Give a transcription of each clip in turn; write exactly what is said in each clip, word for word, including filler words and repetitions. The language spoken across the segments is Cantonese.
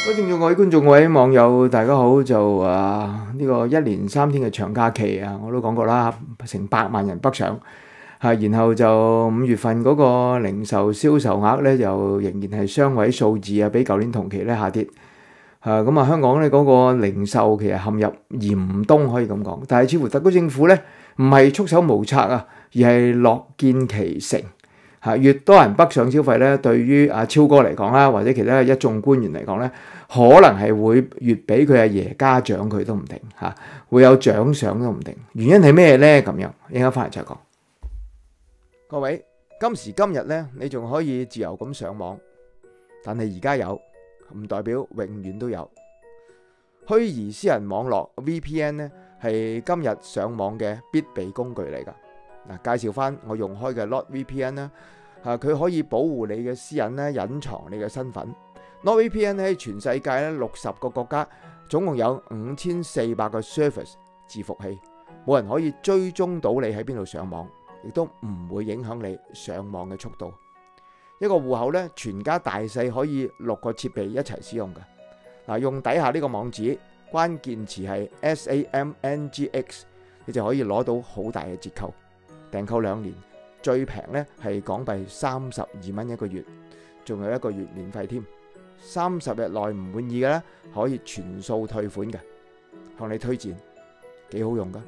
各位聽眾、各位觀眾、各位網友，大家好！就啊呢、這個一連三天嘅長假期啊，我都講過啦，成百萬人北上嚇、啊，然後就五月份嗰個零售銷售額咧，就仍然係雙位數字啊，比舊年同期咧下跌嚇。咁啊，香港咧嗰、那個零售其實陷入嚴冬可以咁講，但係似乎特區政府咧唔係束手無策啊，而係樂見其成。嚇，越多人北上消費咧，對於阿超哥嚟講啦，或者其他一眾官員嚟講咧，可能係會越俾佢阿爺嘉獎佢都唔定嚇，會有獎賞都唔定。原因係咩咧？咁樣一陣間翻嚟再講。各位，今時今日咧，你仲可以自由咁上網，但係而家有唔代表永遠都有。虛擬私人網絡 V P N 咧係今日上網嘅必備工具嚟㗎。嗱，介紹翻我用開嘅 NordVPN 啦，啊，佢可以保護你嘅私隱咧，隱藏你嘅身份。NordVPN 喺全世界咧六十個國家，總共有五千四百個 service 伺服器，冇人可以追蹤到你喺邊度上網，亦都唔會影響你上網嘅速度。一個戶口咧，全家大細可以六個設備一齊使用嘅。嗱，用底下呢個網址，關鍵詞係 S A M N G X， 你就可以攞到好大嘅折扣。訂購兩年，最平咧係港幣三十二蚊一個月，仲有一個月免費添。三十日內唔滿意嘅咧，可以全數退款嘅。向你推薦，幾好用噶。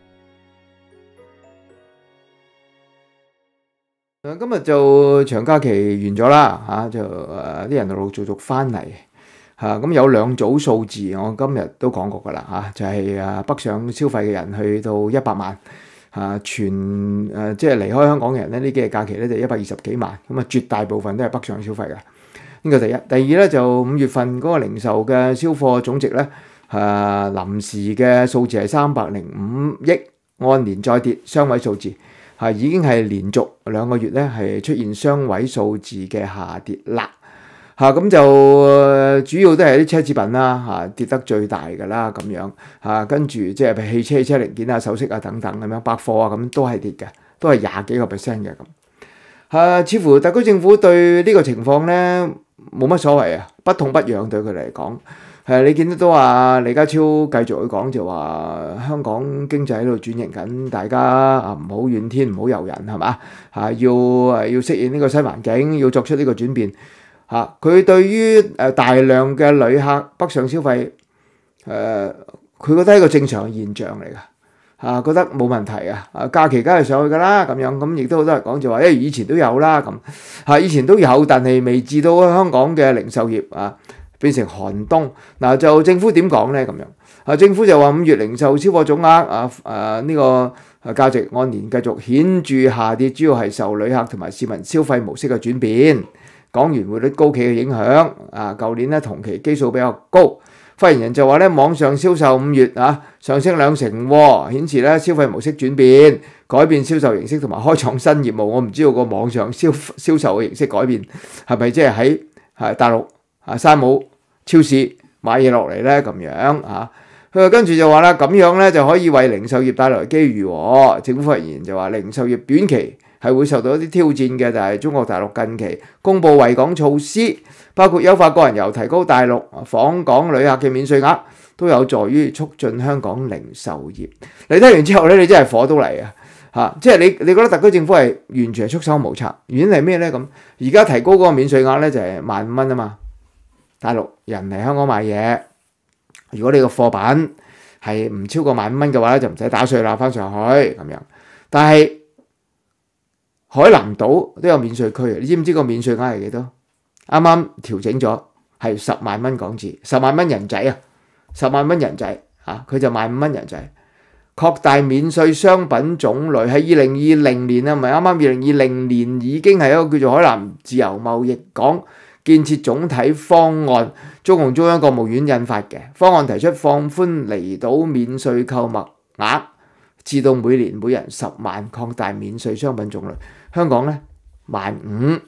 誒，今日就長假期完咗啦，嚇就誒啲人陸陸續續翻嚟嚇，咁有兩組數字，我今日都講過噶啦嚇，就係誒北上消費嘅人去到一百萬。啊，全誒、呃、即係離開香港嘅人咧，呢幾日假期咧就一百二十幾萬，咁啊絕大部分都係北上消費嘅。呢個第一，第二咧就五月份嗰個零售嘅銷貨總值咧，誒、呃、臨時嘅數字係三百零五億，按年再跌雙位數字，係、啊、已經係連續兩個月咧係出現雙位數字嘅下跌啦。嚇咁、啊、就、呃、主要都係啲奢侈品啦，嚇、啊、跌得最大㗎啦咁樣嚇，跟住即係汽車、汽車零件啊、首飾啊等等咁樣，百貨啊咁都係跌嘅，都係廿幾個 percent 嘅咁。嚇、啊，似乎特區政府對呢個情況咧冇乜所謂啊，不痛不癢對佢嚟講。係、啊、你見得到啊，李家超繼續去講就話香港經濟喺度轉型緊，大家啊唔好怨天唔好尤人係嘛嚇，要誒要適應呢個新環境，要作出呢個轉變。嚇！佢、啊、對於誒大量嘅旅客北上消費，誒、呃、佢覺得係一個正常嘅現象嚟㗎嚇，覺得冇問題啊！啊假期梗係上去㗎啦，咁樣咁亦都好多人講就話，誒以前都有啦咁嚇，以前都有，但係未至到香港嘅零售業啊變成寒冬。嗱、啊、就政府點講咧咁樣？啊政府就話五月零售銷貨總額啊誒呢、啊這個價值按年繼續顯著下跌，主要係受旅客同埋市民消費模式嘅轉變。港元匯率高企嘅影響，啊，舊年咧同期基數比較高。發言人就話咧，網上銷售五月啊上升兩成喎，顯示咧消費模式轉變，改變銷售形式同埋開創新業務。我唔知道個網上銷銷售嘅形式改變係咪即係喺係大陸啊山姆超市買嘢落嚟咧咁樣啊？佢跟住就話啦，咁樣咧就可以為零售業帶來機遇喎。政府發言人就話，零售業短期係會受到一啲挑戰嘅，但係中國大陸近期公布惠港措施，包括優化個人遊、提高大陸訪港旅客嘅免稅額，都有助於促進香港零售業。你聽完之後咧，你真係火都嚟啊！嚇，即係你你覺得特區政府係完全係束手無策，原因係咩咧？咁而家提高嗰個免稅額咧就係萬五蚊啊嘛。大陸人嚟香港買嘢，如果你個貨品係唔超過萬五蚊嘅話咧，就唔使打稅啦，翻上去咁樣。但係海南島都有免稅區，你知唔知個免稅額係幾多？啱啱調整咗，係十萬蚊港紙，十萬蚊人仔啊，十萬蚊人仔啊，佢就萬五蚊人仔。擴大免稅商品種類，喺二零二零年啊，唔係啱啱二零二零年已經係一個叫做海南自由貿易港建設總體方案，中共中央國務院印發嘅方案，提出放寬離島免稅購物額，至到每年每人十萬，擴大免稅商品種類。香港咧萬五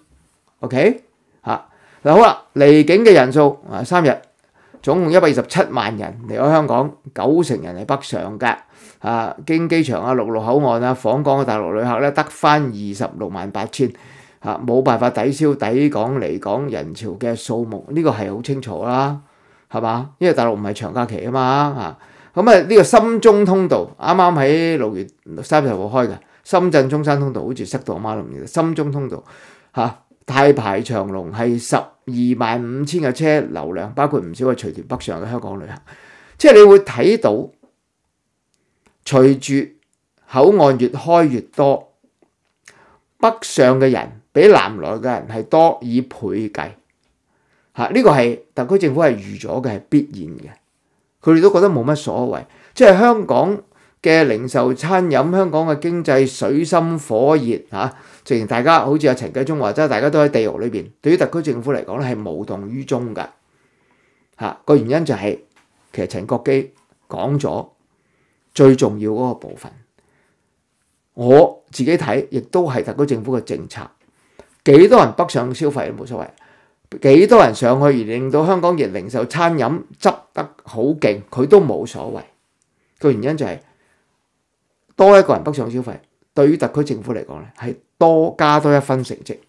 ，OK 嚇嗱，好啦，離境嘅人數啊，三日總共一百二十七萬人離開香港，九成人係北上嘅啊，經機場啊、陸路口岸啊訪港嘅大陸旅客咧得返二十六萬八千嚇，冇辦法抵消抵港離港人潮嘅數目，呢、這個係好清楚啦係嘛？因為大陸唔係長假期啊嘛嚇。咁啊呢個深中通道啱啱喺六月三十號開嘅，深圳中山通道好似塞到我媽都唔記得。深中通道嚇、啊、大排長龍，係十二萬五千嘅車流量，包括唔少係隨團北上嘅香港旅客。即係你會睇到，隨住口岸越開越多，北上嘅人比南來嘅人係多以倍計嚇。呢個係特區政府係預咗嘅，係必然嘅。佢哋都覺得冇乜所謂，即係香港嘅零售餐飲，香港嘅經濟水深火熱嚇。正如大家好似阿陳繼忠話齋，大家都喺地獄裏邊。對於特區政府嚟講咧，係無動於衷㗎嚇。個原因就係、是、其實陳國基講咗最重要嗰個部分。我自己睇，亦都係特區政府嘅政策。幾多人北上消費都冇所謂，幾多人上去而令到香港嘅零售餐飲執得好勁，佢都冇所謂。個原因就係、是、多一個人北上消費，對於特區政府嚟講咧，係多加多一分成績。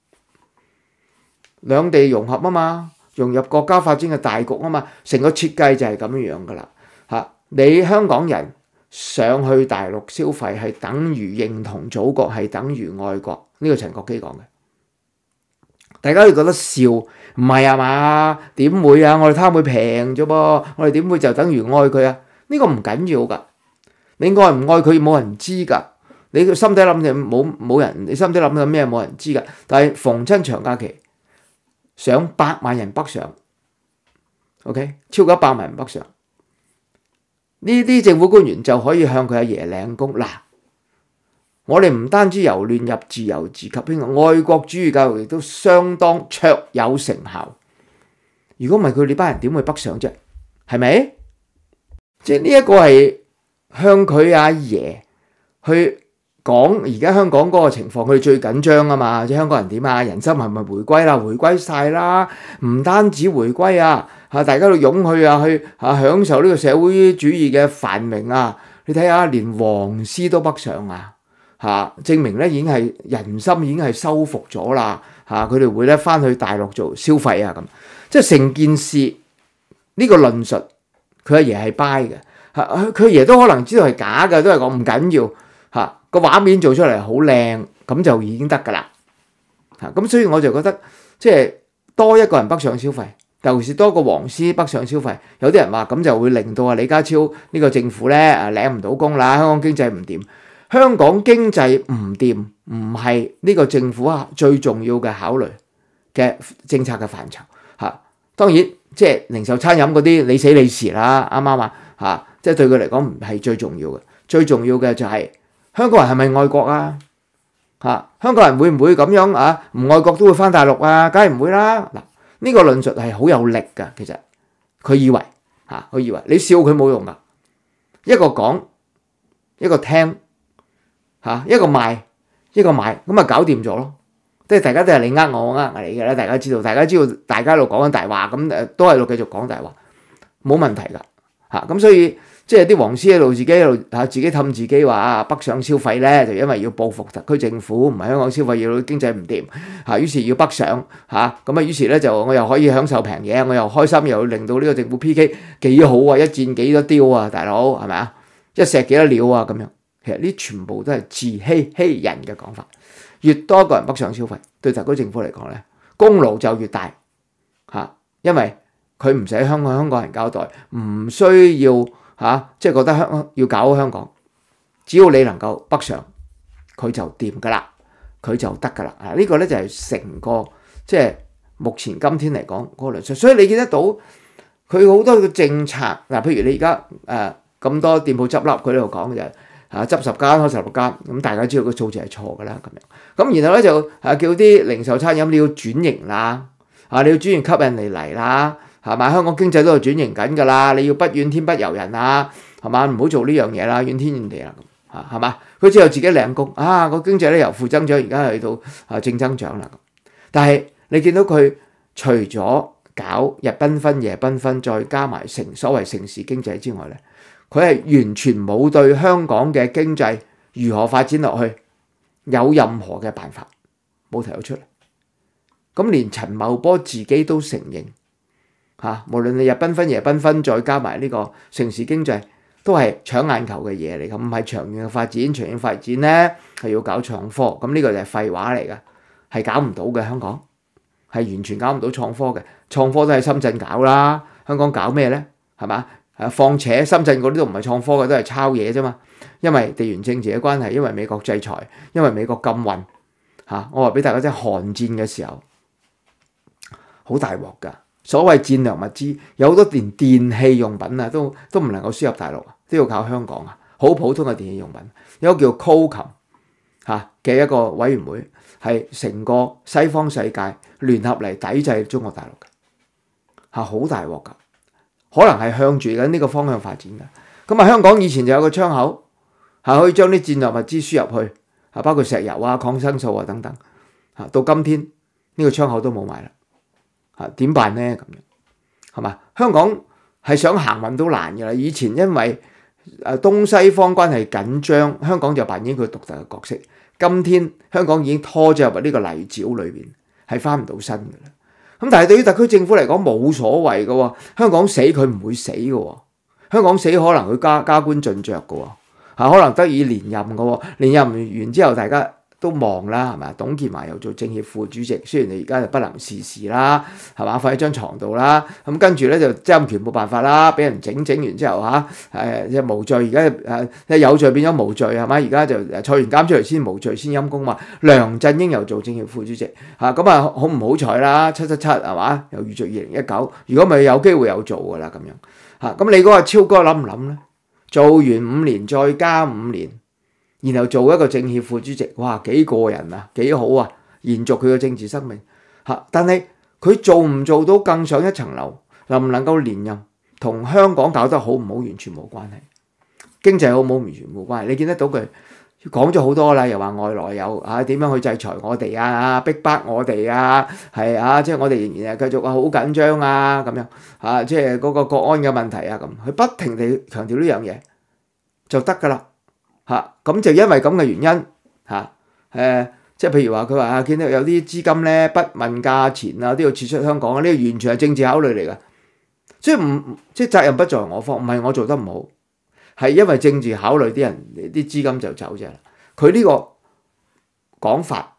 兩地融合啊嘛，融入國家發展嘅大局啊嘛，成個設計就係咁樣噶啦嚇。你香港人上去大陸消費係等於認同祖國，係等於愛國。呢、這個陳國基講嘅，大家會覺得笑，唔係啊嘛？點會啊？我哋貪佢平啫噃，我哋點會就等於愛佢啊？呢、這個唔緊要噶，你愛唔愛佢冇人知噶，你心底諗就冇冇人，你心底諗緊咩冇人知噶。但係逢親長假期，上百萬人北上 ，OK， 超過一百萬人北上。呢啲政府官員就可以向佢阿爺領功嗱，我哋唔單止由亂入治，由治及興，愛國主義教育亦都相當卓有成效。如果唔係佢哋班人點會北上啫？係咪？即係呢一個係向佢阿爺去講而家香港嗰個情況，佢哋最緊張啊嘛！即係香港人點啊？人心係咪回歸啦？回歸晒啦！唔單止回歸啊！嚇，大家都湧去啊，去嚇享受呢個社會主義嘅繁榮啊！你睇下，連黃絲都北上啊！嚇，證明咧已經係人心已經係收復咗啦！嚇，佢哋會咧翻去大陸做消費啊咁，即係成件事呢、這個論述，佢阿爺係 buy 嘅嚇，佢阿爺都可能知道係假嘅，都係講唔緊要嚇，個畫面做出嚟好靚，咁就已經得㗎啦嚇。咁所以我就覺得即係多一個人北上消費。尤其是多個黃絲北上消費，有啲人話咁就會令到啊李家超呢個政府咧啊領唔到工啦，香港經濟唔掂。香港經濟唔掂唔係呢個政府啊最重要嘅考慮嘅政策嘅範疇嚇。當然即係零售餐飲嗰啲你死你事啦，啱唔啱啊嚇？即係對佢嚟講唔係最重要嘅，最重要嘅就係香港人係咪愛國啊嚇？香港人會唔會咁樣啊唔愛國都會返大陸啊？梗係唔會啦嗱。呢個論述係好有力㗎，其實佢以為嚇，佢以為你笑佢冇用㗎，一個講，一個聽嚇，一個賣，一個買，咁啊搞掂咗咯。即係大家都係你呃我，我呃你嘅啦，大家知道，大家知道，大家喺度講緊大話，咁誒都喺度繼續講大話，冇問題㗎嚇。咁所以即係啲黃絲喺度自己喺度嚇，自己氹自己話啊北上消費咧，就因為要報復特區政府，唔係香港消費要經濟唔掂嚇，於是要北上嚇，咁啊於是咧就我又可以享受平嘢，我又開心，又令到呢個政府 P K 幾好啊，一箭幾多雕啊，大佬係咪啊？一石幾多鳥啊咁樣，其實呢全部都係自欺欺人嘅講法。越多個人北上消費，對特區政府嚟講咧，功勞就越大嚇，因為佢唔使香港香港人交代，唔需要。嚇、啊，即係覺得香要搞好香港，只要你能夠北上，佢就掂噶啦，佢就得噶啦。啊，呢、這個咧就係、是、成個即係目前今天嚟講嗰個論述。所以你見得到佢好多嘅政策嗱、啊，譬如你而家誒咁多店鋪執笠，佢喺度講嘅就係嚇執十間開十六間，咁大家知道個數字係錯噶啦咁樣。咁然後咧就誒、啊、叫啲零售餐飲你要轉型啦，啊你要轉型吸引嚟嚟啦。係嘛？香港經濟都係轉型緊㗎啦，你要不怨天不尤人啊，係嘛？唔好做呢樣嘢啦，怨天怨地啦，嚇係嘛？佢之後自己領功啊，個經濟咧由負增長而家去到啊正增長啦。但係你見到佢除咗搞日繽紛、夜繽紛，再加埋城所謂城市經濟之外咧，佢係完全冇對香港嘅經濟如何發展落去有任何嘅辦法，冇提到出嚟。咁連陳茂波自己都承認。 嚇，無論你日繽紛夜繽紛，再加埋呢個城市經濟，都係搶眼球嘅嘢嚟嘅，唔係長遠嘅發展。長遠發展咧係要搞創科，咁呢個就係廢話嚟嘅，係搞唔到嘅。香港係完全搞唔到創科嘅，創科都喺深圳搞啦，香港搞咩咧？係嘛？誒，況且深圳嗰啲都唔係創科嘅，都係抄嘢啫嘛。因為地緣政治嘅關係，因為美國制裁，因為美國禁運嚇。我話俾大家知，韓戰嘅時候好大鑊㗎。所謂戰略物資有好多連電器用品啊，都都唔能夠輸入大陸啊，都要靠香港啊。好普通嘅電器用品，有個叫 COCOM 嚇嘅一個委員會，係成個西方世界聯合嚟抵制中國大陸嘅嚇，好大鑊㗎。可能係向住緊呢個方向發展㗎。咁啊，香港以前就有個窗口係可以將啲戰略物資輸入去啊，包括石油啊、抗生素啊等等嚇。到今天呢個窗口都冇埋啦。啊，點辦咧？咁樣係嘛？香港係想行運都難嘅啦。以前因為誒東西方關係緊張，香港就扮演佢獨特嘅角色。今天香港已經拖咗入呢個泥沼裏邊，係翻唔到身嘅啦。咁但係對於特區政府嚟講冇所謂嘅喎，香港死佢唔會死嘅喎，香港死可能會加加官進爵嘅喎，嚇可能得以連任嘅喎，連任完之後大家都忙啦，係咪？董建華又做政協副主席，雖然你而家就不能事事啦，係嘛？瞓喺張床度啦，咁跟住咧就爭權冇辦法啦，俾人整整完之後嚇，誒即係無罪，而家誒有罪變咗無罪係嘛？而家就坐完監出嚟先無罪先陰公嘛。梁振英又做政協副主席嚇，咁啊好唔好彩啦？七七七係嘛？又預著二零一九，如果咪有機會有做㗎啦咁樣嚇。咁你嗰個超哥諗唔諗咧？做完五年再加五年。然後做一個政協副主席，哇幾過癮啊，幾好啊，延續佢嘅政治生命嚇。但係佢做唔做到更上一層樓，能唔能夠連任，同香港搞得好唔好完全冇關係，經濟好唔好完全冇關係。你見得到佢講咗好多啦，又話外來有啊點樣去制裁我哋啊，逼迫我哋啊，係啊，即係我哋仍然係繼續啊好緊張啊咁樣啊，即係嗰個國安嘅問題啊咁，佢不停地強調呢樣嘢就得㗎啦。嚇咁、啊、就因為咁嘅原因嚇，誒、啊、即係譬如話佢話啊，見到有啲資金咧不問價錢啊，都要撤出香港啊，呢個完全係政治考慮嚟㗎，即係唔即係責任不在我方，唔係我做得唔好，係因為政治考慮啲人啲資金就走啫。佢呢個講法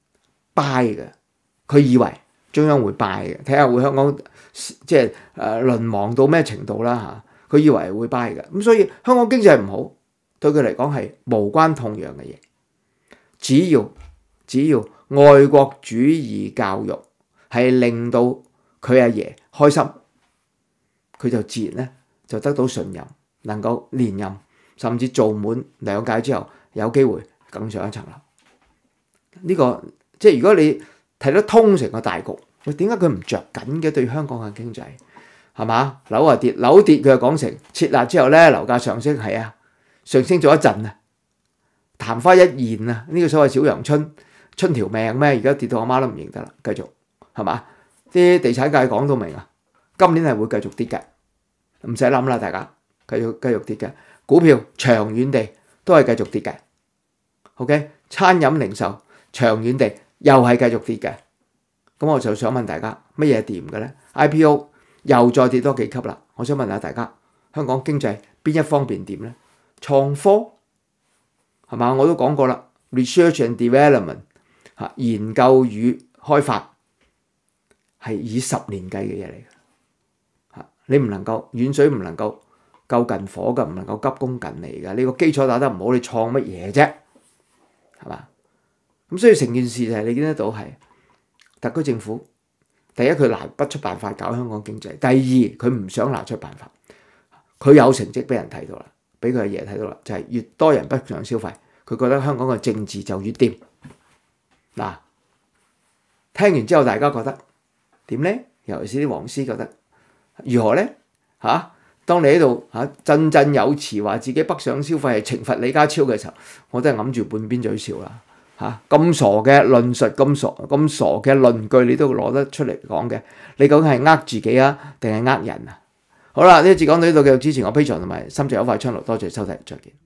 buy 嘅，佢以為中央會 buy 嘅，睇下會香港即係誒淪亡到咩程度啦嚇，佢以為會 buy 嘅，咁所以香港經濟唔好。對佢嚟講係無關痛癢嘅嘢，只要只要愛國主義教育係令到佢阿爺開心，佢就自然咧就得到信任，能夠連任，甚至做滿兩屆之後有機會更上一層樓。呢、這個即係如果你睇得通成個大局，喂點解佢唔着緊嘅對香港嘅經濟係嘛？樓啊跌，樓跌佢又講成撤辣之後咧樓價上升，係啊。上升咗一陣啊，曇花一現啊，呢個所謂小陽春，春條命咩？而家跌到阿媽都唔認得啦，繼續係嘛？啲地產界講到明啊，今年係會繼續跌嘅，唔使諗啦，大家繼續繼續跌嘅股票，長遠地都係繼續跌嘅。OK， 餐飲零售長遠地又係繼續跌嘅。咁我就想問大家乜嘢掂嘅咧 ？I P O 又再跌多幾級啦。我想問下大家，香港經濟邊一方面掂咧？創科係嘛？我都講過啦 ，research and development 嚇研究與開發係以十年計嘅嘢嚟嘅嚇，你唔能夠遠水唔能夠救近火㗎，唔能夠急功近利㗎。你個基礎打得唔好，你創乜嘢啫？係嘛？咁所以成件事就係你見得到係特區政府第一佢拿不出辦法搞香港經濟，第二佢唔想拿出辦法，佢有成績俾人睇到啦。俾佢阿爺睇到啦，就係、是、越多人北上消費，佢覺得香港嘅政治就越掂。嗱，聽完之後大家覺得點咧？尤其是啲黃絲覺得如何咧？嚇、啊，當你喺度嚇振振有詞話自己北上消費係懲罰李家超嘅時候，我都係揞住半邊嘴笑啦。嚇、啊，咁傻嘅論述，咁傻咁傻嘅論據，你都攞得出嚟講嘅，你究竟係呃自己啊，定係呃人啊？好啦，呢一節講到呢度，繼續支持我 Patreon 同埋心直口快 channel，多謝收睇，再見。